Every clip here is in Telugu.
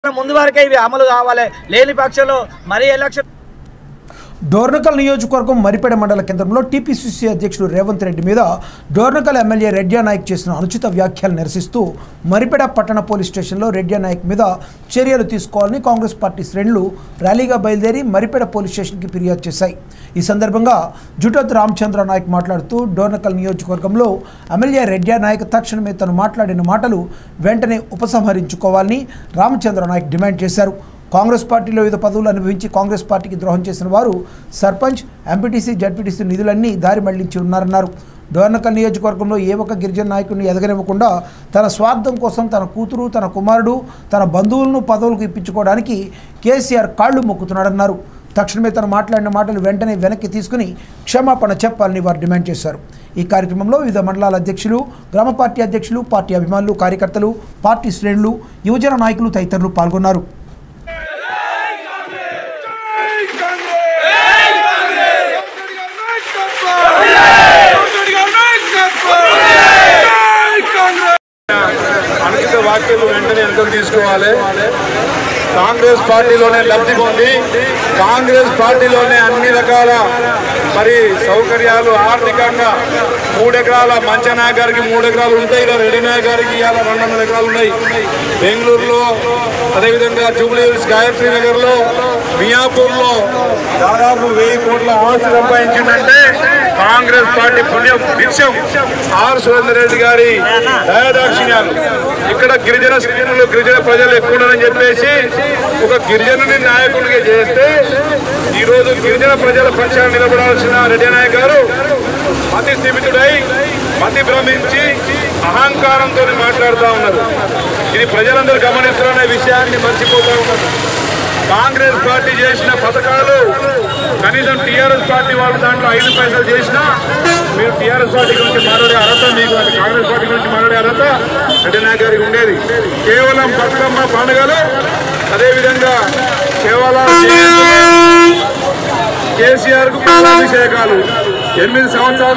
ముందు వరకే ఇవి అమలు కావాలి. లేని పక్షంలో మరీ ఎలక్షన్. డోర్నకల్ నియోజకవర్గం మరిపేడ మండల కేంద్రంలో టీపీసీసీ అధ్యక్షుడు రేవంత్ రెడ్డి మీద డోర్నకల్ ఎమ్మెల్యే రెడ్డి నాయక్ చేసిన అనుచిత వ్యాఖ్యలు నిరసిస్తూ మరిపేడ పట్టణ పోలీస్ స్టేషన్లో రెడ్డి నాయక్ మీద చర్యలు తీసుకోవాలని కాంగ్రెస్ పార్టీ శ్రేణులు ర్యాలీగా బయలుదేరి మరిపేడ పోలీస్ స్టేషన్కి ఫిర్యాదు చేశాయి. ఈ సందర్భంగా జుటోత్ రామచంద్ర నాయక్ మాట్లాడుతూ డోర్నకల్ నియోజకవర్గంలో ఎమ్మెల్యే రెడ్డి నాయక్ తక్షణమే తను మాట్లాడిన మాటలు వెంటనే ఉపసంహరించుకోవాలని రామచంద్ర నాయక్ డిమాండ్ చేశారు. కాంగ్రెస్ పార్టీలో వివిధ పదవులు అనుభవించి కాంగ్రెస్ పార్టీకి ద్రోహం చేసిన వారు సర్పంచ్, ఎంపీటీసీ, జడ్పీటీసీ నిధులన్నీ దారి మళ్లించి ఉన్నారన్నారు. డోర్నకల్ నియోజకవర్గంలో ఏ ఒక్క గిరిజన నాయకుడిని ఎదగనివ్వకుండా తన స్వార్థం కోసం తన కూతురు, తన కుమారుడు, తన బంధువులను పదవులకు ఇప్పించుకోవడానికి కేసీఆర్ కాళ్లు మొక్కుతున్నాడన్నారు. తక్షణమే తను మాట్లాడిన మాటలు వెంటనే వెనక్కి తీసుకుని క్షమాపణ చెప్పాలని వారు డిమాండ్ చేశారు. ఈ కార్యక్రమంలో వివిధ మండలాల అధ్యక్షులు, గ్రామ పార్టీ అధ్యక్షులు, పార్టీ అభిమానులు, కార్యకర్తలు, పార్టీ శ్రేణులు, యువజన నాయకులు తదితరులు పాల్గొన్నారు. అనుచిత వ్యాఖ్యలు వెంటనే వెనక్కి తీసుకోవాలి. కాంగ్రెస్ పార్టీలోనే లబ్ధి పొంది కాంగ్రెస్ పార్టీలోనే అన్ని రకాల మరి సౌకర్యాలు ఆర్థికంగా 3 ఎకరాల మంచనాయక్ గారికి 3 ఎకరాలు ఉంటాయి. ఇలా రెడ్డి నాయక్ గారికి ఇవాళ 200 ఎకరాలు ఉన్నాయి. బెంగళూరులో, అదేవిధంగా జూబ్లీ హిల్స్, గాయత్రి నగర్లో, మియాపూర్లో దాదాపు 1000 కోట్ల ఆస్తి సంపాదించిందంటే కాంగ్రెస్ పార్టీ పుణ్యం విషయం. ఆర్ సురేందర్ రెడ్డి గారి దయాదాక్షిణ్యాలు. ఇక్కడ గిరిజన శ్రేణులు, గిరిజన ప్రజలు ఎక్కువ ఉన్నారని చెప్పేసి ఒక గిరిజనుని నాయకుడిగా చేస్తే ఈరోజు గిరిజన ప్రజల పక్షాన నిలబడాల్సిన రెడ్డి నాయక్ గారు మతి స్థిమితుడై, మతి భ్రమించి అహంకారంతో మాట్లాడుతూ ఉన్నారు. ఇది ప్రజలందరూ గమనిస్తున్న విషయాన్ని మర్చిపోతూ ఉన్నారు. కాంగ్రెస్ పార్టీ చేసిన పథకాలు కనీసం టీఆర్ఎస్ పార్టీ వాళ్ళు దాంట్లో 5 పైసలు చేసినా మీరు టీఆర్ఎస్ పార్టీ గురించి మాట్లాడే అర్హత మీకు, కాంగ్రెస్ పార్టీ గురించి మాట్లాడే అర్హత రెడ్డి నాయక్ గారికి ఉండేది. కేవలం బతుకమ్మ పండుగలు, అదేవిధంగా కేవలం కేసీఆర్ కు పాలాభిషేకాలు 8 సంవత్సరాల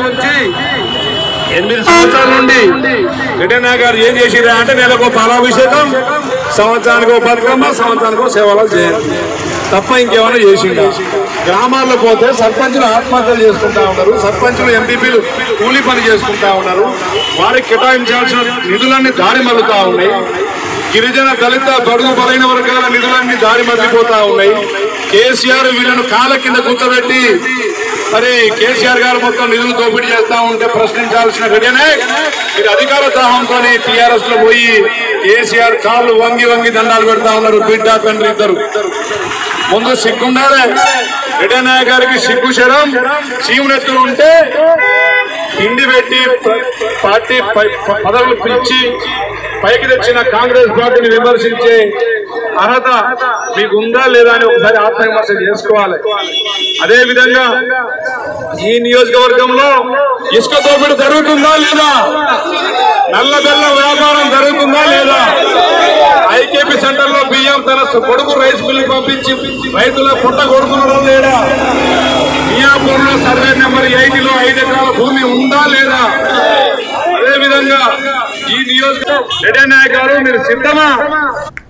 నుండి రెడ్డి నాయక్ గారు ఏం చేసిరా అంటే నెలకు పాలాభిషేకం, సంవత్సరానికో బతుకమ్మ, సంవత్సరానికో సేవలు చేయాలి తప్ప ఇంకేమైనా చేసిందా? గ్రామాల్లో పోతే సర్పంచులు ఆత్మహత్యలు చేసుకుంటా ఉన్నారు. సర్పంచులు, ఎంపీపీలు కూలీ పని చేసుకుంటా ఉన్నారు. వారికి కేటాయించాల్సిన నిధులన్నీ దారి మళ్ళుతా ఉన్నాయి. గిరిజన, దళిత, బడుగు బలైన వర్గాల నిధులన్నీ దారి మళ్ళిపోతా ఉన్నాయి. కేసీఆర్ వీళ్ళను కాళ్ళ కింద కూర్చోబెట్టి మరి కేసీఆర్ గారు మొత్తం నిధులు దోపిడీ చేస్తా ఉంటే ప్రశ్నించాల్సిన రెడ్డినే మీరు అధికార దాహంతో టీఆర్ఎస్ లో పోయి కేసీఆర్ కాళ్ళు వంగి వంగి దండాలు పెడతా ఉన్నారు. బిడ్డ, తండ్రి ఇద్దరు. ముందు సిగ్గుండాలే. రెడ్డి నాయక్ గారికి సిగ్గు శరం చీమునెత్తులు ఉంటే తిండి పెట్టి పార్టీ పదవులు పిలిచి పైకి తెచ్చిన కాంగ్రెస్ పార్టీని విమర్శించే అర్హత మీకు ఉందా లేదా అని ఒకసారి ఆత్మవిమర్శ చేసుకోవాలి. అదే విధంగా ఈ నియోజకవర్గంలో ఇసుక దోపిడీ జరుగుతుందా లేదా? నల్ల బెల్లం వ్యాపారం జరుగుతుందా లేదా? ఐకేపీ సెంటర్ లో బియ్యం తన కొడుకు రైస్ మిల్లు పంపించి రైతుల పుట్ట కొడుతున్నారా లేదా? మియాపూర్ లో సర్వే నెంబర్ 8లో 5 ఎకరాల భూమి ఉందా లేదా? అదేవిధంగా ఈ నియోజకవర్గం రెడ్డి నాయక్ గారు మీరు సిద్ధమా?